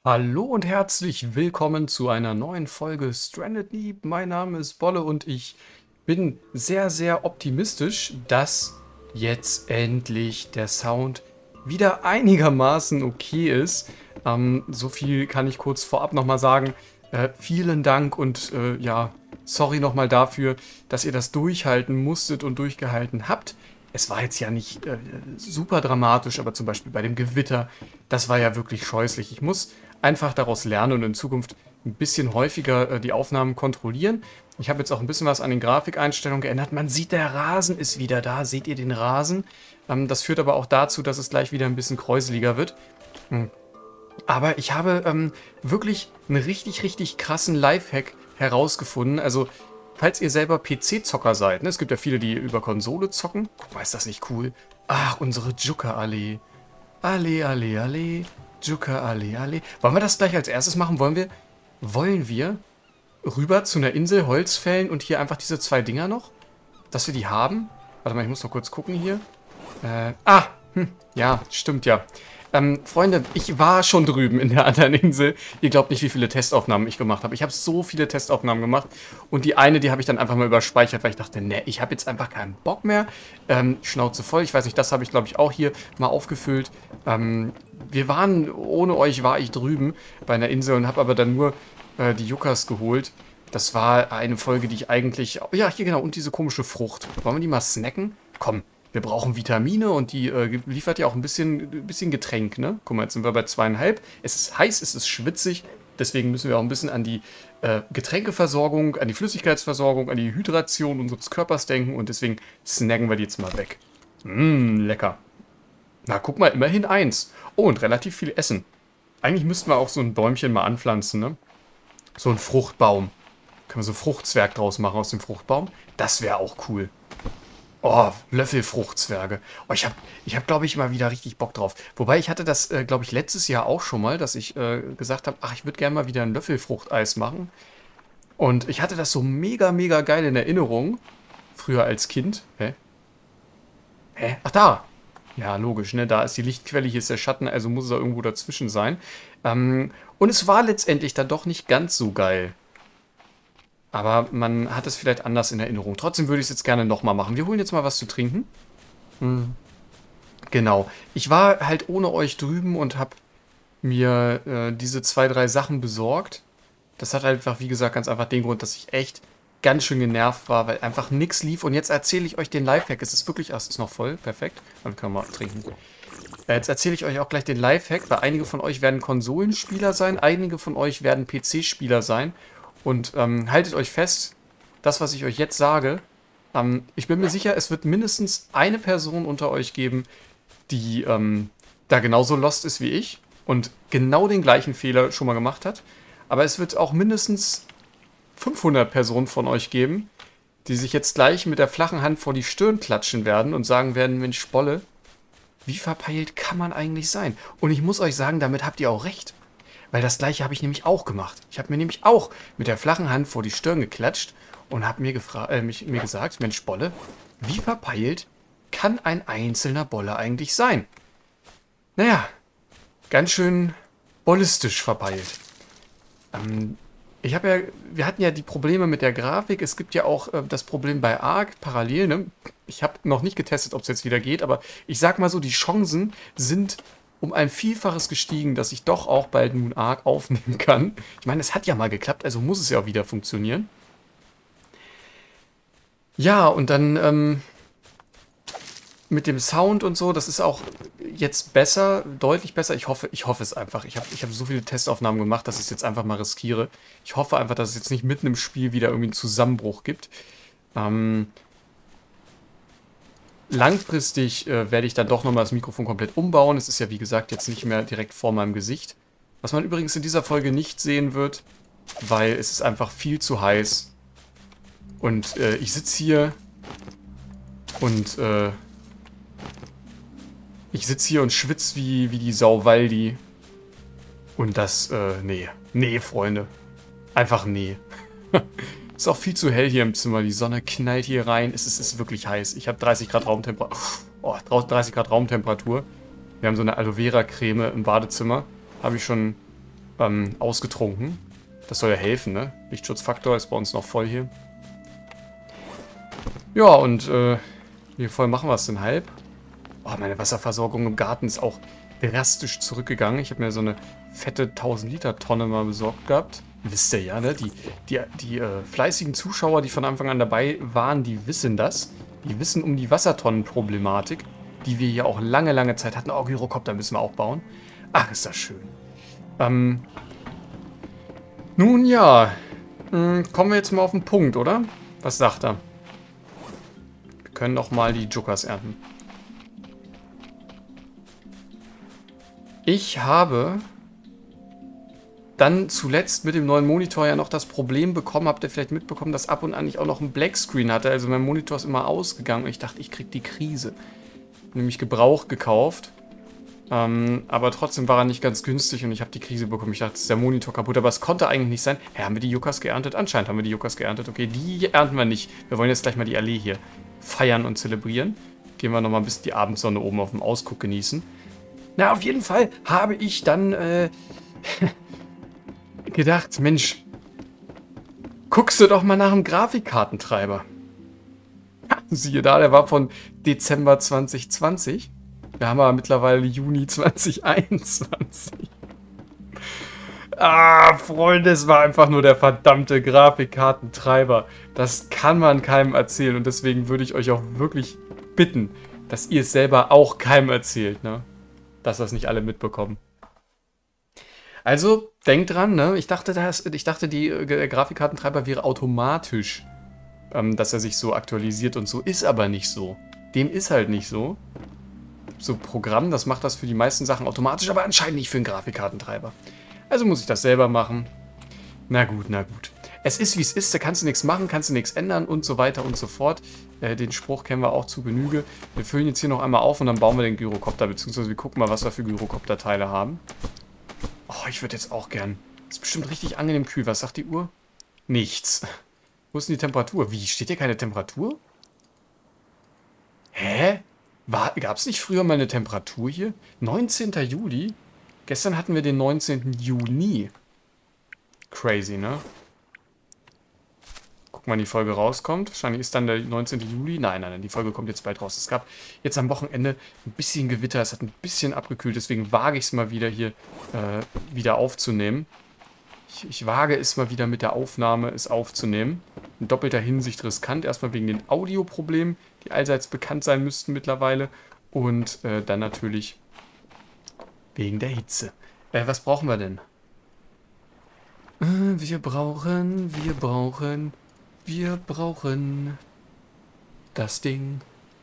Hallo und herzlich willkommen zu einer neuen Folge Stranded Deep. Mein Name ist Bolle und ich bin sehr, sehr optimistisch, dass jetzt endlich der Sound wieder einigermaßen okay ist. So viel kann ich kurz vorab nochmal sagen. Vielen Dank und ja, sorry nochmal dafür, dass ihr das durchhalten musstet und durchgehalten habt. Es war jetzt ja nicht super dramatisch, aber zum Beispiel bei dem Gewitter, das war ja wirklich scheußlich. Ich muss einfach daraus lernen und in Zukunft ein bisschen häufiger die Aufnahmen kontrollieren. Ich habe jetzt auch ein bisschen was an den Grafikeinstellungen geändert. Man sieht, der Rasen ist wieder da. Seht ihr den Rasen? Das führt aber auch dazu, dass es gleich wieder ein bisschen kräuseliger wird. Aber ich habe wirklich einen richtig, richtig krassen Lifehack herausgefunden. Also, falls ihr selber PC-Zocker seid, ne? Es gibt ja viele, die über Konsole zocken. Guck mal, ist das nicht cool? Ach, unsere Juckerallee. Allee, Allee, Allee. Juckerallee, Allee. Wollen wir das gleich als erstes machen? Wollen wir rüber zu einer Insel, Holz fällen und hier einfach diese zwei Dinger noch? Dass wir die haben? Warte mal, ich muss noch kurz gucken hier. Ja, stimmt ja. Freunde, ich war schon drüben in der anderen Insel. Ihr glaubt nicht, wie viele Testaufnahmen ich gemacht habe. Ich habe so viele Testaufnahmen gemacht. Und die eine, die habe ich dann einfach mal überspeichert, weil ich dachte, ne, ich habe jetzt einfach keinen Bock mehr. Schnauze voll. Ich weiß nicht, das habe ich, glaube ich, auch hier mal aufgefüllt. Ohne euch war ich drüben bei einer Insel und habe aber dann nur die Yuccas geholt. Das war eine Folge, die ich eigentlich... Ja, hier genau, und diese komische Frucht. Wollen wir die mal snacken? Komm. Wir brauchen Vitamine und die liefert ja auch ein bisschen Getränk, ne? Guck mal, jetzt sind wir bei 2,5. Es ist heiß, es ist schwitzig. Deswegen müssen wir auch ein bisschen an die Getränkeversorgung, an die Flüssigkeitsversorgung, an die Hydration unseres Körpers denken. Und deswegen snacken wir die jetzt mal weg. Lecker. Na, guck mal, immerhin eins. Oh, und relativ viel Essen. Eigentlich müssten wir auch so ein Bäumchen mal anpflanzen, ne? So ein Fruchtbaum. Können wir so einen Fruchtzwerg draus machen aus dem Fruchtbaum? Das wäre auch cool. Oh, Löffelfruchtzwerge. Oh, ich hab, glaube ich, mal wieder richtig Bock drauf. Wobei ich hatte das, glaube ich, letztes Jahr auch schon mal, dass ich gesagt habe, ach, ich würde gerne mal wieder ein Löffelfruchteis machen. Und ich hatte das so mega, mega geil in Erinnerung. Früher als Kind. Hä? Hä? Ach, da! Ja, logisch, ne? Da ist die Lichtquelle, hier ist der Schatten, also muss es da irgendwo dazwischen sein. Und es war letztendlich dann doch nicht ganz so geil. Aber man hat es vielleicht anders in Erinnerung. Trotzdem würde ich es jetzt gerne nochmal machen. Wir holen jetzt mal was zu trinken. Genau. Ich war halt ohne euch drüben und habe mir diese zwei, drei Sachen besorgt. Das hat halt einfach, wie gesagt, ganz einfach den Grund, dass ich echt ganz schön genervt war, weil einfach nichts lief. Und jetzt erzähle ich euch den Lifehack. Es ist wirklich, ach, es ist noch voll, perfekt. Dann können wir mal trinken. Jetzt erzähle ich euch auch gleich den Lifehack, weil einige von euch werden Konsolenspieler sein, einige von euch werden PC-Spieler sein. Und haltet euch fest, das, was ich euch jetzt sage, ich bin mir sicher, es wird mindestens eine Person unter euch geben, die da genauso lost ist wie ich und genau den gleichen Fehler schon mal gemacht hat. Aber es wird auch mindestens 500 Personen von euch geben, die sich jetzt gleich mit der flachen Hand vor die Stirn klatschen werden und sagen werden, Mensch, Bolle, wie verpeilt kann man eigentlich sein? Und ich muss euch sagen, damit habt ihr auch recht. Weil das gleiche habe ich nämlich auch gemacht. Ich habe mir nämlich auch mit der flachen Hand vor die Stirn geklatscht und habe mir gesagt, Mensch, Bolle, wie verpeilt kann ein einzelner Bolle eigentlich sein? Naja, ganz schön bollistisch verpeilt. Wir hatten ja die Probleme mit der Grafik. Es gibt ja auch das Problem bei Ark parallel, ne? Ich habe noch nicht getestet, ob es jetzt wieder geht, aber ich sag mal so, die Chancen sind um ein Vielfaches gestiegen, dass ich doch auch bald nun Ark aufnehmen kann. Ich meine, es hat ja mal geklappt, also muss es ja auch wieder funktionieren. Ja, und dann mit dem Sound und so, das ist auch jetzt besser, deutlich besser. Ich hoffe es einfach. Ich hab so viele Testaufnahmen gemacht, dass ich es jetzt einfach mal riskiere. Ich hoffe einfach, dass es jetzt nicht mitten im Spiel wieder irgendwie einen Zusammenbruch gibt. Langfristig werde ich dann doch nochmal das Mikrofon komplett umbauen. Es ist ja, wie gesagt, jetzt nicht mehr direkt vor meinem Gesicht. Was man übrigens in dieser Folge nicht sehen wird, weil es ist einfach viel zu heiß. Und ich sitze hier und schwitze wie die Sau Waldi. Und das, nee. Nee, Freunde. Einfach nee. Ist auch viel zu hell hier im Zimmer. Die Sonne knallt hier rein. Es ist wirklich heiß. Ich habe 30 Grad Raumtemperatur. Oh, 30 Grad Raumtemperatur. Wir haben so eine Aloe Vera Creme im Badezimmer. Habe ich schon ausgetrunken. Das soll ja helfen, ne? Lichtschutzfaktor ist bei uns noch voll hier. Ja, und wie voll machen wir es denn halb? Oh, meine Wasserversorgung im Garten ist auch drastisch zurückgegangen. Ich habe mir so eine fette 1000-Liter-Tonne mal besorgt gehabt. Wisst ihr ja, ne? Die fleißigen Zuschauer, die von Anfang an dabei waren, die wissen das. Die wissen um die Wassertonnenproblematik, die wir hier auch lange, lange Zeit hatten. Oh, Gyrocopter müssen wir auch bauen. Ach, ist das schön. Nun ja. Kommen wir jetzt mal auf den Punkt, oder? Was sagt er? Wir können doch mal die Juckers ernten. Ich habe dann zuletzt mit dem neuen Monitor ja noch das Problem bekommen, habt ihr vielleicht mitbekommen, dass ab und an ich auch noch einen Blackscreen hatte. Also mein Monitor ist immer ausgegangen und ich dachte, ich krieg die Krise. Nämlich Gebrauch gekauft. Aber trotzdem war er nicht ganz günstig und ich habe die Krise bekommen. Ich dachte, ist der Monitor kaputt, aber es konnte eigentlich nicht sein. Ja, haben wir die Yuccas geerntet? Anscheinend haben wir die Yuccas geerntet. Okay, die ernten wir nicht. Wir wollen jetzt gleich mal die Allee hier feiern und zelebrieren. Gehen wir nochmal bis die Abendsonne oben auf dem Ausguck genießen. Na, auf jeden Fall habe ich dann gedacht, Mensch, guckst du doch mal nach dem Grafikkartentreiber. Siehe da, der war von Dezember 2020. Wir haben aber mittlerweile Juni 2021. Ah, Freunde, es war einfach nur der verdammte Grafikkartentreiber. Das kann man keinem erzählen und deswegen würde ich euch auch wirklich bitten, dass ihr es selber auch keinem erzählt, ne? Dass das nicht alle mitbekommen. Also, denkt dran, ne? Ich dachte, der Grafikkartentreiber wäre automatisch, dass er sich so aktualisiert und so. Ist aber nicht so. Dem ist halt nicht so. So ein Programm, das macht das für die meisten Sachen automatisch, aber anscheinend nicht für einen Grafikkartentreiber. Also muss ich das selber machen. Na gut, na gut. Es ist, wie es ist, da kannst du nichts machen, kannst du nichts ändern und so weiter und so fort. Den Spruch kennen wir auch zu Genüge. Wir füllen jetzt hier noch einmal auf und dann bauen wir den Gyrocopter, beziehungsweise wir gucken mal, was wir für Gyrocopter-Teile haben. Oh, ich würde jetzt auch gern. Ist bestimmt richtig angenehm kühl. Was sagt die Uhr? Nichts. Wo ist denn die Temperatur? Wie, steht hier keine Temperatur? Hä? Gab es nicht früher mal eine Temperatur hier? 19. Juli? Gestern hatten wir den 19. Juni. Crazy, ne? Guck mal, wann die Folge rauskommt. Wahrscheinlich ist dann der 19. Juli. Nein, nein, nein, die Folge kommt jetzt bald raus. Es gab jetzt am Wochenende ein bisschen Gewitter. Es hat ein bisschen abgekühlt. Deswegen wage ich es mal wieder hier wieder aufzunehmen. Ich wage es mal wieder mit der Aufnahme, es aufzunehmen. In doppelter Hinsicht riskant. Erstmal wegen den Audioproblemen, die allseits bekannt sein müssten mittlerweile. Und dann natürlich wegen der Hitze. Was brauchen wir denn? Wir brauchen das Ding.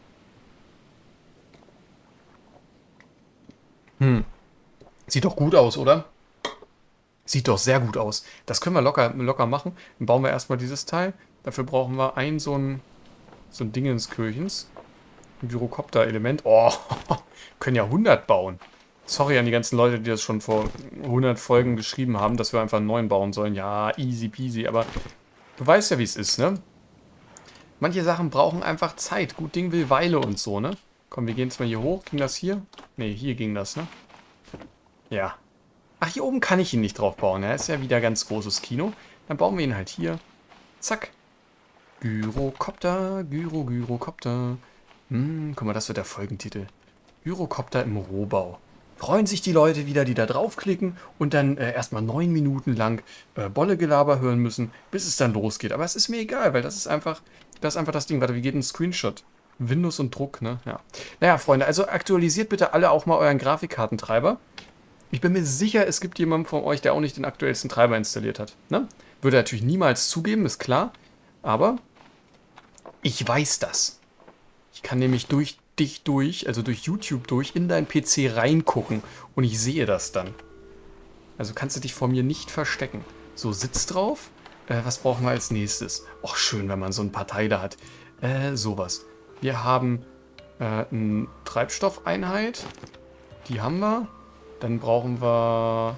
Sieht doch gut aus, oder? Sieht doch sehr gut aus. Das können wir locker machen. Dann bauen wir erstmal dieses Teil. Dafür brauchen wir so ein Dingenskirchens. Ein Gyrocopter-Element. Oh, können ja 100 bauen. Sorry an die ganzen Leute, die das schon vor 100 Folgen geschrieben haben, dass wir einfach einen neuen bauen sollen. Ja, easy peasy. Aber du weißt ja, wie es ist, ne? Manche Sachen brauchen einfach Zeit. Gut Ding will Weile und so, ne? Komm, wir gehen jetzt mal hier hoch. Ging das hier? Ne, hier ging das, ne? Ja. Ach, hier oben kann ich ihn nicht drauf bauen. Ja, ist ja wieder ganz großes Kino. Dann bauen wir ihn halt hier. Zack. Gyrocopter, Gyrocopter. Guck mal, das wird der Folgentitel. Gyrocopter im Rohbau. Freuen sich die Leute wieder, die da draufklicken und dann erstmal 9 Minuten lang Bolle-Gelaber hören müssen, bis es dann losgeht. Aber es ist mir egal, weil das ist einfach das Ding. Warte, wie geht ein Screenshot? Windows und Druck, ne? Ja. Naja, Freunde, also aktualisiert bitte alle auch mal euren Grafikkartentreiber. Ich bin mir sicher, es gibt jemanden von euch, der auch nicht den aktuellsten Treiber installiert hat. Ne? Würde er natürlich niemals zugeben, ist klar. Aber ich weiß das. Ich kann nämlich durch dich durch, also durch YouTube durch, in deinen PC reingucken. Und ich sehe das dann. Also kannst du dich vor mir nicht verstecken. So, Sitz drauf. Was brauchen wir als nächstes? Och, schön, wenn man so ein paar Teile hat. Sowas. Wir haben eine Treibstoffeinheit. Die haben wir. Dann brauchen wir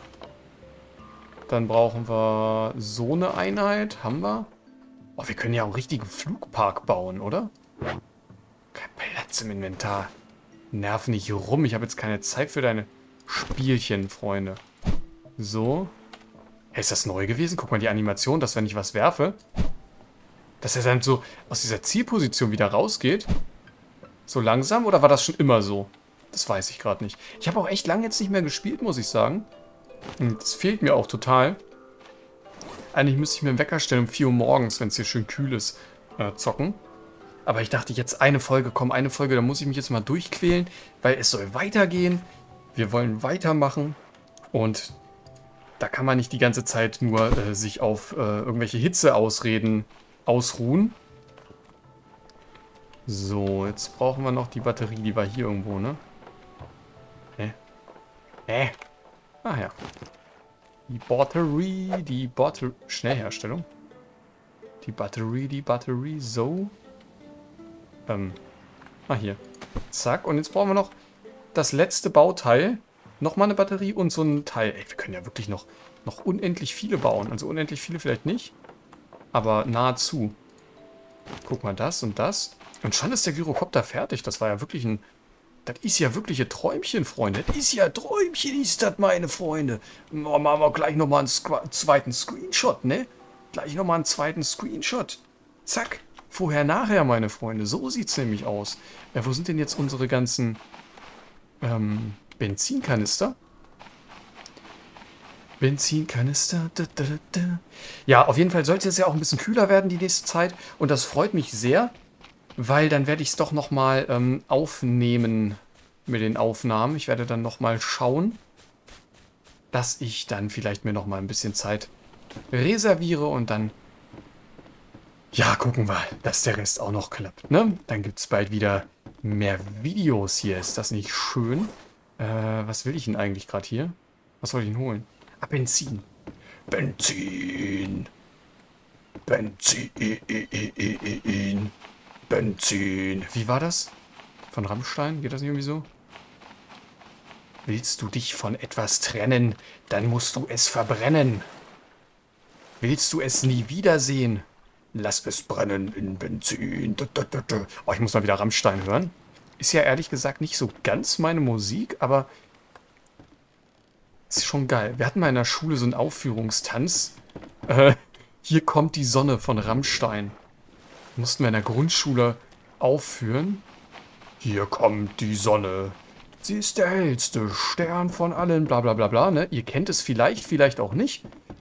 so eine Einheit. Haben wir. Oh, wir können ja auch einen richtigen Flugpark bauen, oder? Kein Platz im Inventar. Nerv nicht rum. Ich habe jetzt keine Zeit für deine Spielchen, Freunde. So. Hey, ist das neu gewesen? Guck mal die Animation, dass wenn ich was werfe, dass er dann so aus dieser Zielposition wieder rausgeht. So langsam, oder war das schon immer so? Das weiß ich gerade nicht. Ich habe auch echt lange jetzt nicht mehr gespielt, muss ich sagen. Und das fehlt mir auch total. Eigentlich müsste ich mir einen Wecker stellen um 4 Uhr morgens, wenn es hier schön kühl ist, zocken. Aber ich dachte, jetzt eine Folge, komm, eine Folge, da muss ich mich jetzt mal durchquälen, weil es soll weitergehen. Wir wollen weitermachen. Und da kann man nicht die ganze Zeit nur sich auf irgendwelche Hitzeausreden ausruhen. So, jetzt brauchen wir noch die Batterie, die war hier irgendwo, ne? Ach ja. Die Batterie, Schnellherstellung. Die Batterie, so. Hier. Zack, und jetzt brauchen wir noch das letzte Bauteil. Nochmal eine Batterie und so ein Teil. Ey, wir können ja wirklich noch unendlich viele bauen. Also unendlich viele vielleicht nicht, aber nahezu. Guck mal, das und das. Und schon ist der Gyrokopter fertig. Das war ja wirklich ein... Das ist ja wirklich ein Träumchen, Freunde. Das ist ja ein Träumchen, ist das, meine Freunde. Oh, machen wir gleich nochmal einen zweiten Screenshot, ne? Gleich nochmal einen zweiten Screenshot. Zack. Vorher, nachher, meine Freunde. So sieht's nämlich aus. Wo sind denn jetzt unsere ganzen Benzinkanister? Benzinkanister. Ja, auf jeden Fall sollte es ja auch ein bisschen kühler werden die nächste Zeit. Und das freut mich sehr, weil dann werde ich es doch nochmal aufnehmen mit den Aufnahmen. Ich werde dann nochmal schauen, dass ich dann vielleicht mir nochmal ein bisschen Zeit reserviere und dann, ja, gucken wir, dass der Rest auch noch klappt, ne? Dann gibt es bald wieder mehr Videos hier. Ist das nicht schön? Was will ich denn eigentlich gerade hier? Was soll ich denn holen? Ah, Benzin. Benzin. Benzin. Wie war das? Von Rammstein? Geht das nicht irgendwie so? Willst du dich von etwas trennen, dann musst du es verbrennen. Willst du es nie wiedersehen? Lass es brennen in Benzin. Oh, ich muss mal wieder Rammstein hören. Ist ja ehrlich gesagt nicht so ganz meine Musik, aber ist schon geil. Wir hatten mal in der Schule so einen Aufführungstanz. Hier kommt die Sonne von Rammstein. Mussten wir in der Grundschule aufführen. Hier kommt die Sonne. Sie ist der hellste Stern von allen, bla bla bla bla, ne? Ihr kennt es vielleicht, vielleicht auch nicht.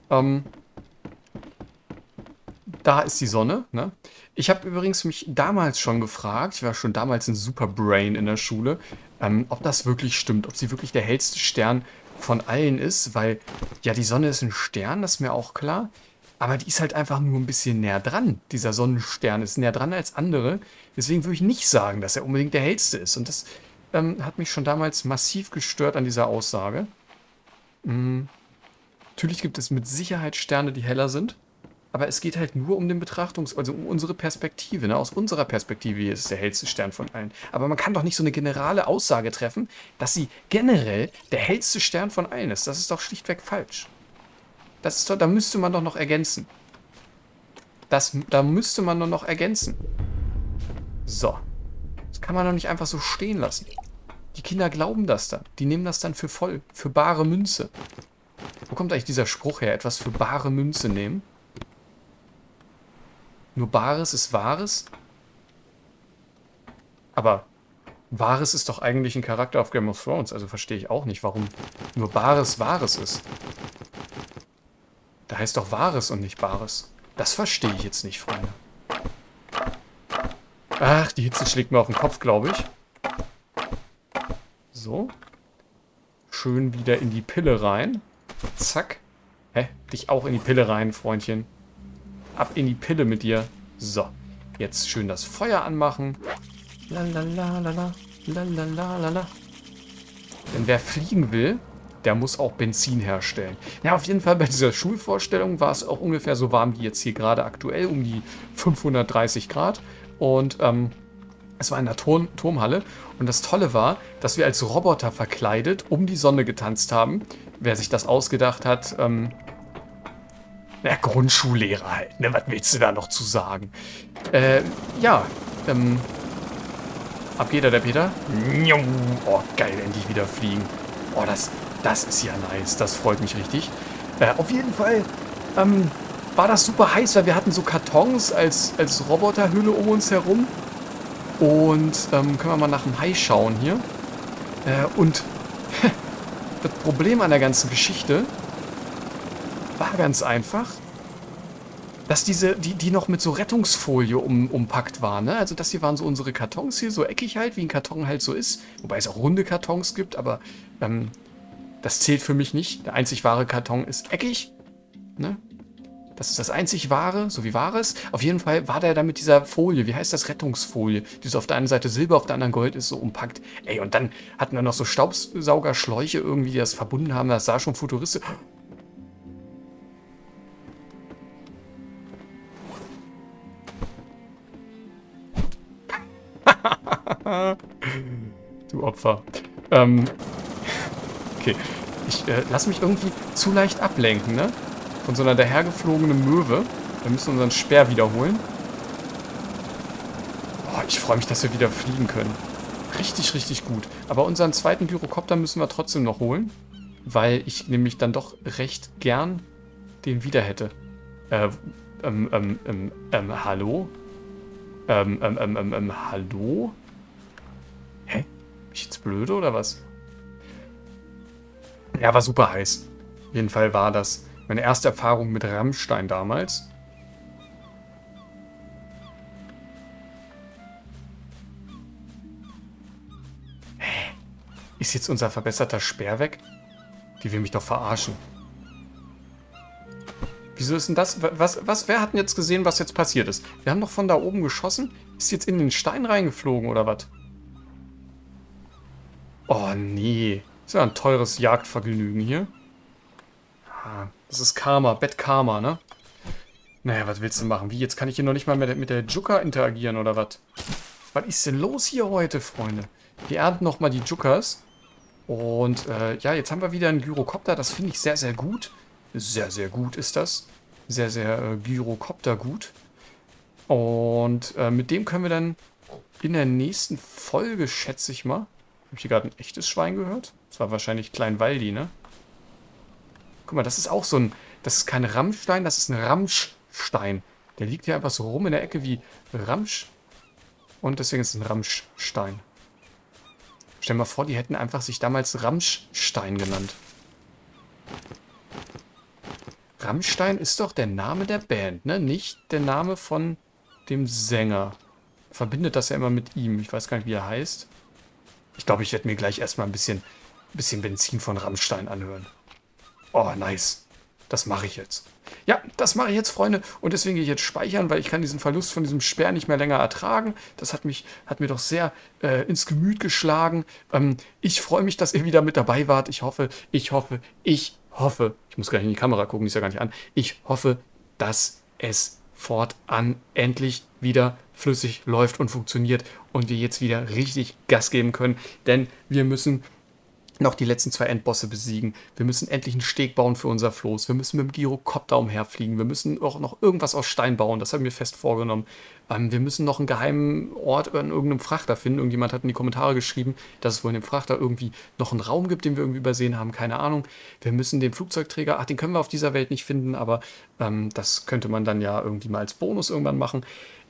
Da ist die Sonne, ne? Ich habe übrigens mich damals schon gefragt, ich war schon damals ein Superbrain in der Schule, ob das wirklich stimmt, ob sie wirklich der hellste Stern von allen ist, weil, ja, die Sonne ist ein Stern, das ist mir auch klar, aber die ist halt einfach nur ein bisschen näher dran. Dieser Sonnenstern ist näher dran als andere, deswegen würde ich nicht sagen, dass er unbedingt der hellste ist. Und das hat mich schon damals massiv gestört an dieser Aussage. Natürlich gibt es mit Sicherheit Sterne, die heller sind. Aber es geht halt nur um den also um unsere Perspektive. Ne? Aus unserer Perspektive ist es der hellste Stern von allen. Aber man kann doch nicht so eine generale Aussage treffen, dass sie generell der hellste Stern von allen ist. Das ist doch schlichtweg falsch. Das ist doch, da müsste man doch noch ergänzen. Da müsste man doch noch ergänzen. So. Das kann man doch nicht einfach so stehen lassen. Die Kinder glauben das dann. Die nehmen das dann für voll, für bare Münze. Wo kommt eigentlich dieser Spruch her? Etwas für bare Münze nehmen? Nur Bares ist Wahres? Aber Wahres ist doch eigentlich ein Charakter auf Game of Thrones. Also verstehe ich auch nicht, warum nur Bares Wahres ist. Da heißt doch Wahres und nicht Bares. Das verstehe ich jetzt nicht, Freunde. Ach, die Hitze schlägt mir auf den Kopf, glaube ich. So. Schön wieder in die Pille rein. Zack. Hä? Dich auch in die Pille rein, Freundchen. Ab in die Pille mit dir. So. Jetzt schön das Feuer anmachen. Lalalala. Lalalala. Denn wer fliegen will, der muss auch Benzin herstellen. Ja, auf jeden Fall bei dieser Schulvorstellung war es auch ungefähr so warm wie jetzt hier gerade aktuell. Um die 530 Grad. Und es war in der Turmhalle. Und das Tolle war, dass wir als Roboter verkleidet um die Sonne getanzt haben. Wer sich das ausgedacht hat, Grundschullehrer halt, ne? Was willst du da noch zu sagen? Ab geht er, der Peter. Oh, geil, endlich wieder fliegen. Oh, das ist ja nice. Das freut mich richtig. Auf jeden Fall war das super heiß, weil wir hatten so Kartons als Roboterhülle um uns herum. Und können wir mal nach dem Hai schauen hier. Und das Problem an der ganzen Geschichte war ganz einfach, dass die noch mit so Rettungsfolie umpackt waren. Ne? Also das hier waren so unsere Kartons hier, so eckig halt, wie ein Karton halt so ist. Wobei es auch runde Kartons gibt, aber das zählt für mich nicht. Der einzig wahre Karton ist eckig. Ne? Das ist das einzig wahre, so wie wahres. Auf jeden Fall war der da mit dieser Folie, wie heißt das, Rettungsfolie, die so auf der einen Seite Silber, auf der anderen Gold ist, so umpackt. Ey, und dann hatten wir noch so Staubsaugerschläuche irgendwie, die das verbunden haben. Das sah schon futuristisch. Du Opfer. Okay. Ich lasse mich irgendwie zu leicht ablenken, ne? Von so einer dahergeflogenen Möwe. Wir müssen unseren Speer wiederholen. Oh, ich freue mich, dass wir wieder fliegen können. Richtig, richtig gut. Aber unseren zweiten Gyrocopter müssen wir trotzdem noch holen. Weil ich nämlich dann doch recht gern den wieder hätte. Hallo? Hallo? Hä? Bin ich jetzt blöde oder was? Ja, war super heiß. Auf jeden Fall war das meine erste Erfahrung mit Rammstein damals. Hä? Ist jetzt unser verbesserter Speer weg? Die will mich doch verarschen. Wieso ist denn das? Wer hat denn jetzt gesehen, was jetzt passiert ist? Wir haben doch von da oben geschossen. Ist jetzt in den Stein reingeflogen, oder was? Oh, nee. Das ist ja ein teures Jagdvergnügen hier. Das ist Karma, Bad Karma, ne? Naja, was willst du machen? Wie, jetzt kann ich hier noch nicht mal mit der Jucker interagieren, oder was? Was ist denn los hier heute, Freunde? Wir ernten nochmal die Juckers. Und, ja, jetzt haben wir wieder einen Gyrocopter. Das finde ich sehr, sehr gut. Sehr, sehr gut ist das. Sehr, sehr Gyrocopter gut. Und mit dem können wir dann in der nächsten Folge, schätze ich mal. Habe ich hier gerade ein echtes Schwein gehört? Das war wahrscheinlich Klein Waldi, ne? Guck mal, das ist auch so ein... Das ist kein Rammstein, das ist ein Ramschstein. Der liegt hier einfach so rum in der Ecke wie Ramsch. Und deswegen ist es ein Ramschstein. Stell dir mal vor, die hätten einfach sich damals Ramschstein genannt. Rammstein ist doch der Name der Band, ne? Nicht der Name von dem Sänger. Verbindet das ja immer mit ihm. Ich weiß gar nicht, wie er heißt. Ich glaube, ich werde mir gleich erstmal ein bisschen Benzin von Rammstein anhören. Oh, nice. Das mache ich jetzt. Ja, das mache ich jetzt, Freunde. Und deswegen gehe ich jetzt speichern, weil ich kann diesen Verlust von diesem Speer nicht mehr länger ertragen. Das hat mir doch sehr ins Gemüt geschlagen. Ich freue mich, dass ihr wieder mit dabei wart. Ich hoffe, ich muss gar nicht in die Kamera gucken, die ist ja gar nicht an. Ich hoffe, dass es fortan endlich wieder flüssig läuft und funktioniert und wir jetzt wieder richtig Gas geben können, denn wir müssen noch die letzten 2 Endbosse besiegen. Wir müssen endlich einen Steg bauen für unser Floß. Wir müssen mit dem Gyrocopter umherfliegen. Wir müssen auch noch irgendwas aus Stein bauen. Das haben wir fest vorgenommen. Wir müssen noch einen geheimen Ort an irgendeinem Frachter finden. Irgendjemand hat in die Kommentare geschrieben, dass es wohl in dem Frachter irgendwie noch einen Raum gibt, den wir irgendwie übersehen haben. Keine Ahnung. Wir müssen den Flugzeugträger, den können wir auf dieser Welt nicht finden, aber das könnte man dann ja irgendwie mal als Bonus irgendwann machen.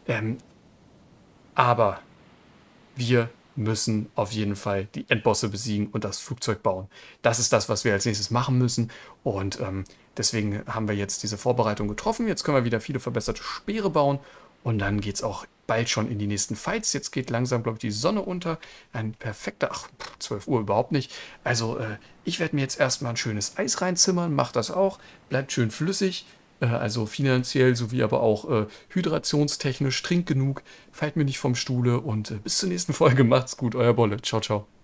Aber wir müssen auf jeden Fall die Endbosse besiegen und das Flugzeug bauen. Das ist das, was wir als nächstes machen müssen. Und deswegen haben wir jetzt diese Vorbereitung getroffen. Jetzt können wir wieder viele verbesserte Speere bauen. Und dann geht es auch bald schon in die nächsten Fights. Jetzt geht langsam, glaube ich, die Sonne unter. Ein perfekter, 12 Uhr überhaupt nicht. Also ich werde mir jetzt erstmal ein schönes Eis reinzimmern. Macht das auch. Bleibt schön flüssig. Also finanziell sowie aber auch hydrationstechnisch. Trinkt genug. Fallt mir nicht vom Stuhle. Und bis zur nächsten Folge. Macht's gut. Euer Bolle. Ciao, ciao.